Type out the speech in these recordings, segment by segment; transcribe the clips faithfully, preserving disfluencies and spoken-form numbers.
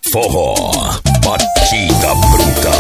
Forró, batida bruta.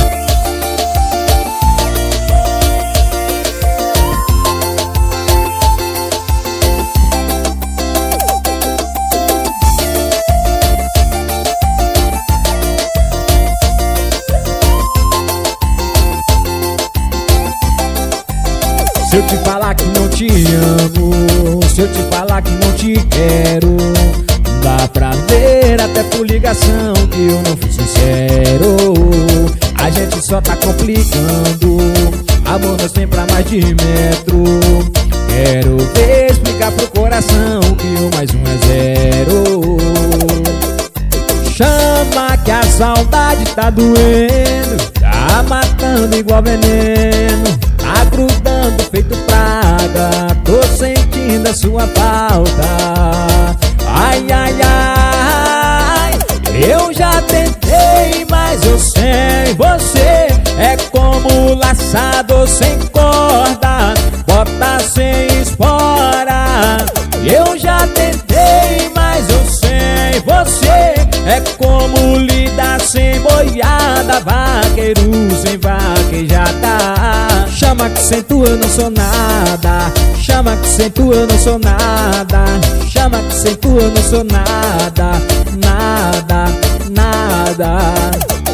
Se eu te falar que não te amo, se eu te falar que não te quero, dá pra ver até por ligação que eu não fui sincero. A gente só tá complicando, amor nós tem pra mais de metro. Quero ver explicar pro coração que o mais um é zero. Chama que a saudade tá doendo, tá matando igual veneno, tá grudando feito praga, tô sentindo a sua falta. Ai, ai, ai, eu já tentei, mas eu sei, você é como laçado sem corda, bota sem espora. Eu já tentei, mas eu sei, você é como lida sem boiada, vaqueiro sem vaquejada. Chama que sem tu eu não sou nada, chama que sem tu eu não sou nada, chama que sem tu eu não sou nada, nada, nada.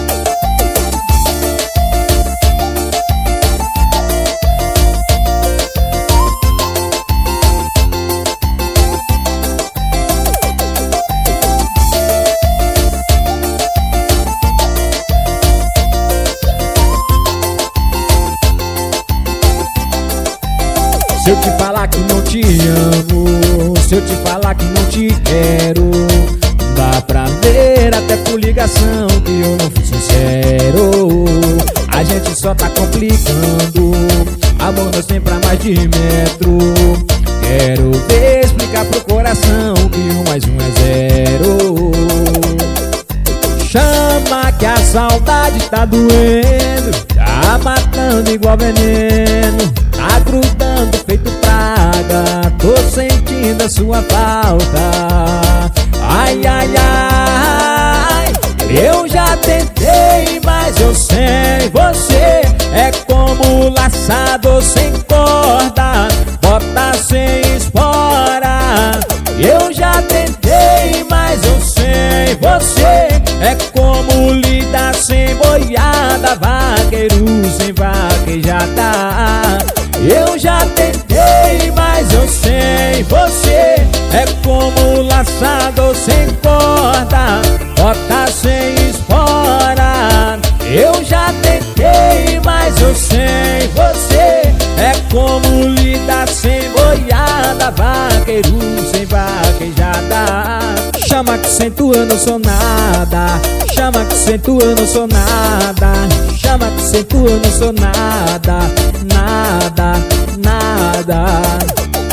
Se eu te falar que não te amo, se eu te falar que não te quero, dá pra ver até por ligação que eu não fui sincero. A gente só tá complicando, amor nós tem pra mais de metro. Quero ver explicar pro coração que o mais um é zero. Chama que a saudade tá doendo, tá matando igual veneno, tá grudando feito praga, tô sentindo a sua falta. Ai, ai, ai, eu já tentei, mas eu sei, você é como laçado sem corda, bota sem espora. Eu já tentei, mas eu sei, você é como lida sem boiada, vaqueiro sem vaquejada. Eu já tentei, mas eu sei, você é como laçado sem corda, bota sem espora. Eu já tentei, mas eu sei, você é como lida sem boiada, vaqueiro sem vaquejada. Chama que sem tu eu não sou nada, chama que sem tu eu não sou nada, chama que sem tu eu não sou nada, nada, nada.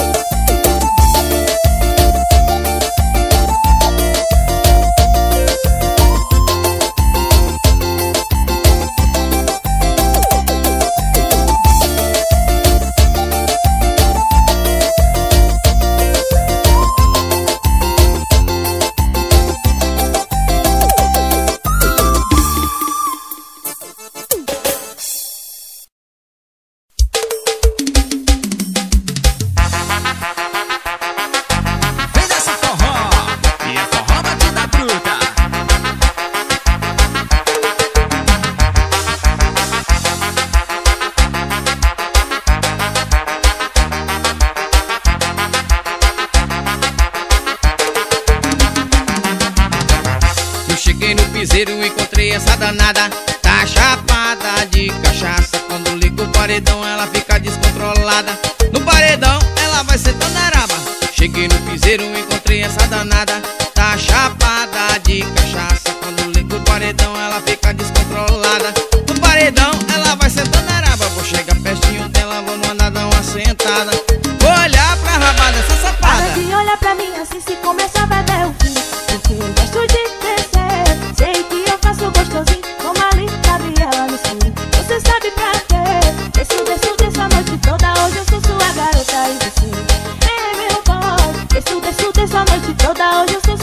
Encontrei essa danada, tá chapada de cachaça. Quando liga o paredão ela fica descontrolada. No paredão ela vai ser tanaraba. Cheguei no piseiro, encontrei essa danada, tá chapada de cachaça. Quando liga o paredão ela fica descontrolada. No paredão ela vai ser tanaraba. Vou chegar pertinho dela, vou mandar dar uma sentada. Vou olhar pra rabada dessa safada. Para de olhar pra mim assim, se começar vai dar o fim. Porque eu gosto de crescer, sei que eu faço gostosinho, como ali Gabriela no sim. Você sabe pra quê? Desço, desço, desço a noite toda, hoje eu sou sua garota e você é meu boy. Desço, desço, desço a noite toda, hoje eu sou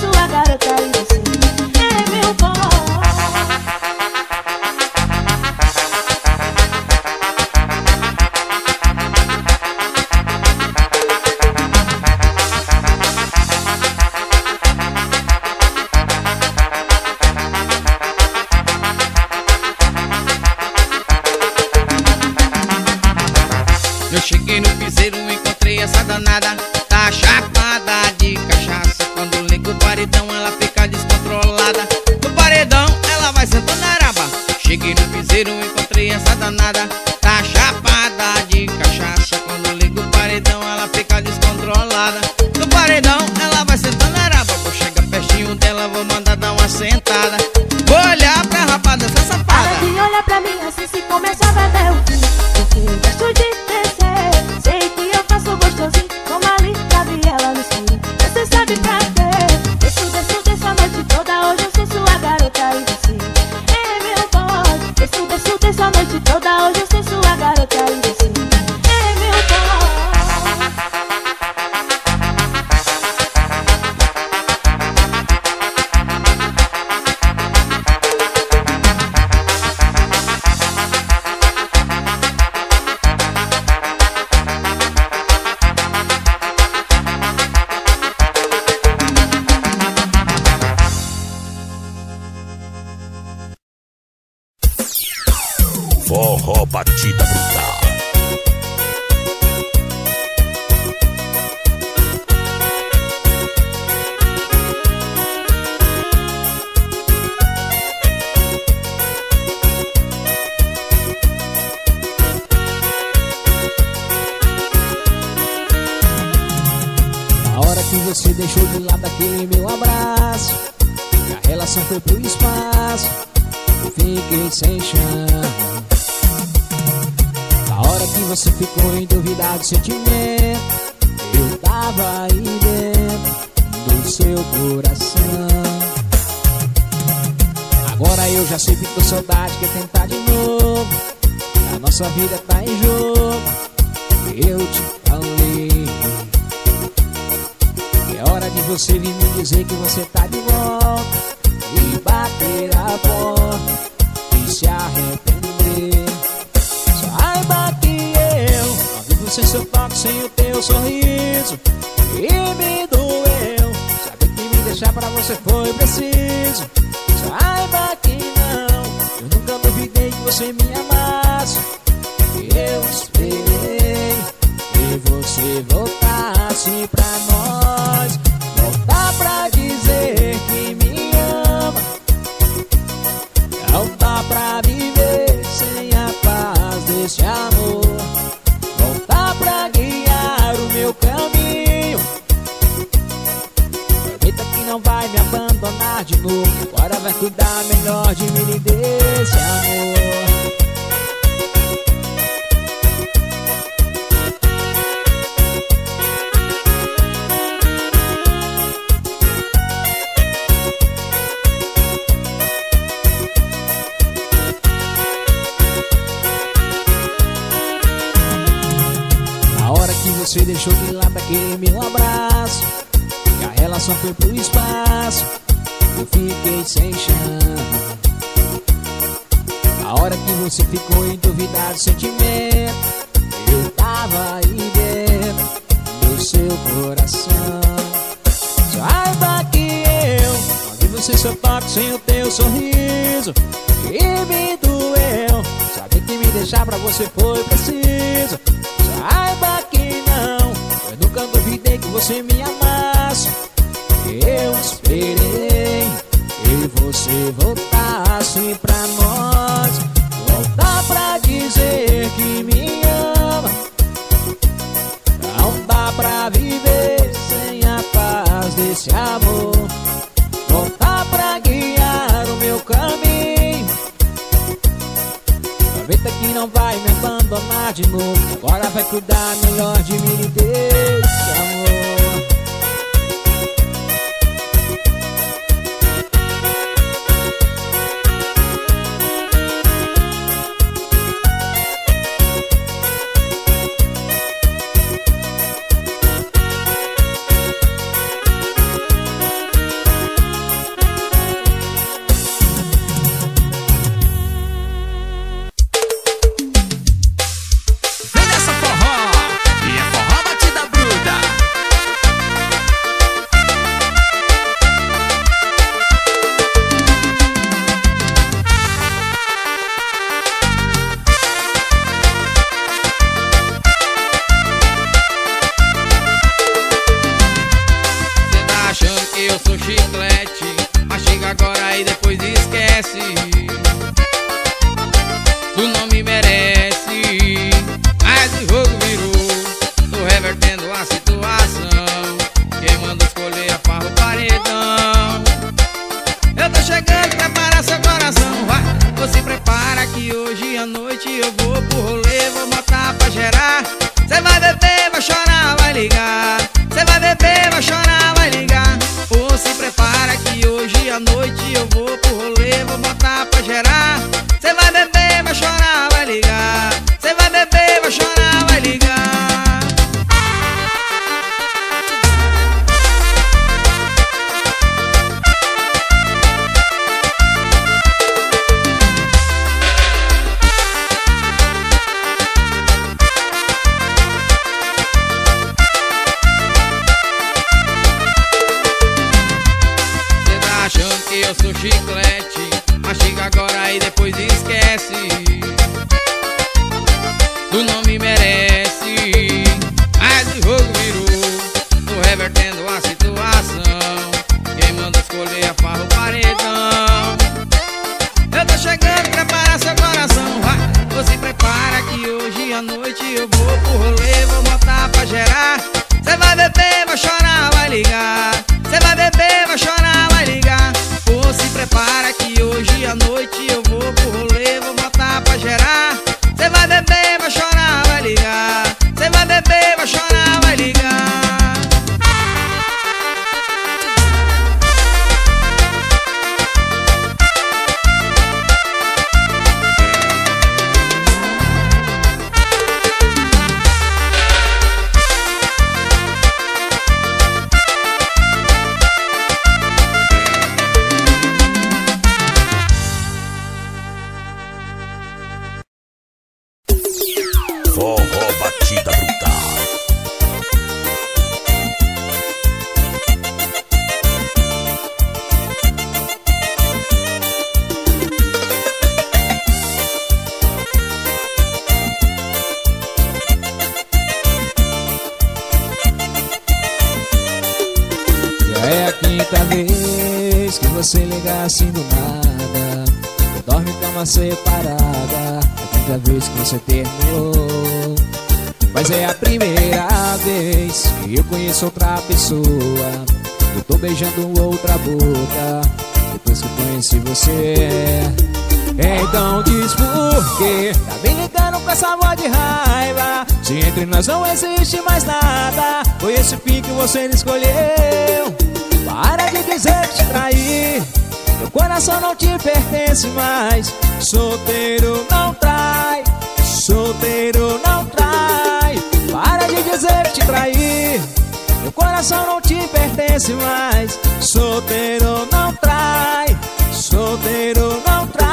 danada, tá chapada de cachaça. Quando liga o paredão ela fica descontrolada. No paredão ela vai sentando a raba. Cheguei no piseiro, encontrei essa danada, tá chapada de cachaça. Quando liga o paredão ela fica descontrolada. No paredão ela vai sentando a raba. Vou chegar pertinho dela, vou mandar dar uma sentada. Vou olhar pra rapada, essa safada. Para de olhar pra mim assim se começar vai dar o fim. Porque eu gosto de descer. Sei que eu faço gostosinho, como ali cabe ela no escuro. Você sabe pra quê? Desço, desço, desço a noite toda. Hoje eu sou sua garota e você é meu boy. Desço, desço, desço a noite toda. Hoje eu sou sua garota e você é meu boy. Forró Batida Brutal. Na hora que você deixou de lado aquele meu abraço, e a relação foi pro espaço, eu fiquei sem chão. Na hora que você ficou em dúvida do sentimento, eu tava aí dentro do seu coração. Agora eu já sei que tô saudade, quer tentar de novo. A nossa vida tá em jogo, eu te falei. É hora de você vir me dizer que você tá de volta e bater a porta e se arrepender. Saiba que eu não vivo sem seu toque, sem o teu sorriso, e me doeu saber que me deixar pra você foi preciso. Saiba que não, eu nunca duvidei que você me amasse. Eu esperei que você voltasse pra nós, voltar pra dizer que me ama. Não dá pra viver sem a paz desse amor, voltar pra guiar o meu caminho. Prometa que não vai me abandonar de novo, agora vai cuidar melhor de mim e desse amor. Você deixou de lado aquele meu abraço, e a relação foi pro espaço, eu fiquei sem chão. Na hora que você ficou em dúvida do sentimento, eu tava aí dentro do seu coração. Saiba que eu não vivo sem seu toque, sem o teu sorriso, e me doeu saber que me deixar pra você foi preciso. Saiba que não, eu nunca duvidei que você me amasse. Eu esperei que você voltasse pra nós, voltar pra dizer que me ama. Não dá pra viver sem a paz desse amor, voltar pra guiar o meu caminho. Prometa que não vai me abandonar de novo, agora vai cuidar melhor de mim e desse amor. agora e depois esquece. Tu não me merece, mas o jogo virou. Tô revertendo a situação. Quem manda escolher a farra o paredão. Eu tô chegando, prepara seu coração, vai. Você prepara que hoje à noite eu vou pro rolê, vou botar pra gerar. Cê vai beber, vai chorar, vai ligar. Cê vai beber, vai chorar, vai ligar. Ou se prepara que hoje à noite eu vou pro rolê, vou botar pra gerar. Cê vai beber, vai chorar, vai ligar. Cê vai beber, vai chorar, vai ligar. Eu sou chiclete, mastiga agora e depois esquece. Tu não me merece, mas o jogo virou. Tô revertendo a situação. Quem manda escolher a farra o paredão. Eu tô chegando, prepara seu coração, vai. Você prepara que hoje à noite eu vou pro rolê, vou botar pra gerar. Cê vai beber, vai chorar, vai ligar. Cê vai beber, vai chorar, vai ligar. Ou se prepara que hoje à noite eu vou pro rolê, vou botar pra gerar. Cê vai beber, vai chorar, vai ligar. Cê vai beber, vai chorar, vai ligar. Forró Batida Brutal. Já é a quinta vez que você liga assim do nada. Dorme em cama separada. É a quinta vez que você terminou. Mas é a primeira vez que eu conheço outra pessoa. Eu tô beijando outra boca depois que eu conheci você. Então diz por quê? Tá me ligando com essa voz de raiva. Se entre nós não existe mais nada, foi esse fim que você escolheu. Para de dizer que te traí. Meu coração não te pertence mais. Solteiro não trai, solteiro não trai. Para de dizer que te traí. Meu coração não te pertence mais. Solteiro não trai, solteiro não trai.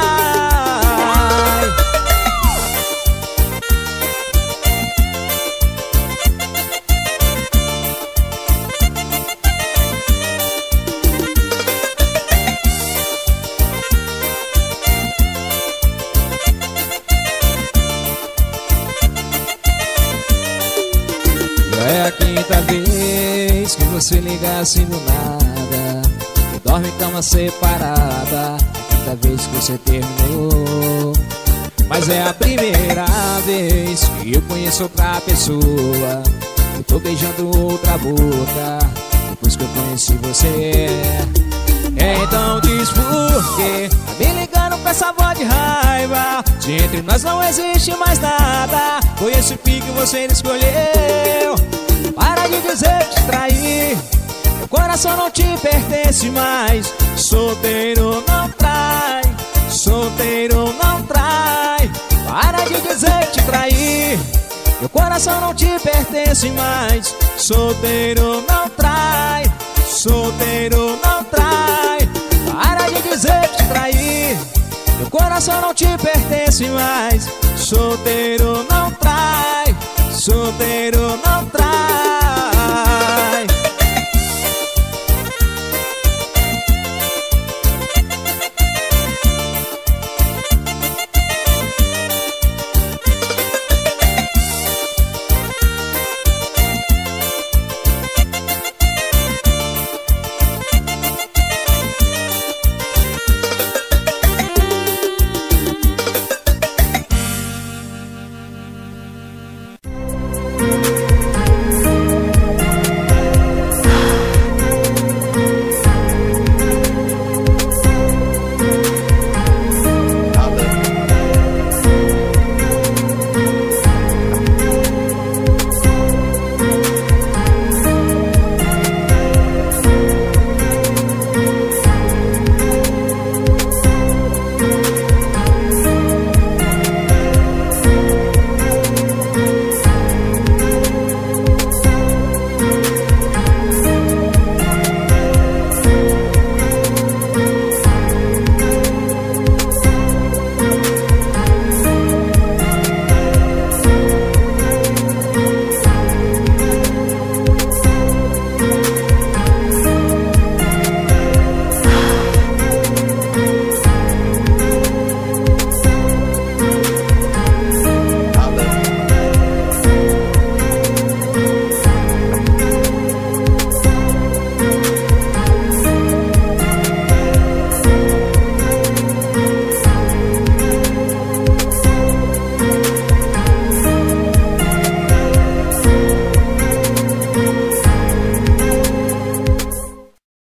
É a quinta vez que você liga assim do nada. E dorme em cama separada. É a quinta vez que você terminou. Mas é a primeira vez que eu conheço outra pessoa. Eu tô beijando outra boca depois que eu conheci você. Então diz por quê? Tá me ligando com essa voz de raiva. Se entre nós não existe mais nada, foi esse fim que você escolheu. Para de dizer que te traí. Meu coração não te pertence mais. Solteiro não trai, solteiro não trai. Para de dizer que te traí. Meu coração não te pertence mais. Solteiro não trai, solteiro não trai. Para de dizer que te traí. Meu coração não te pertence mais. Solteiro não trai, solteiro não trai.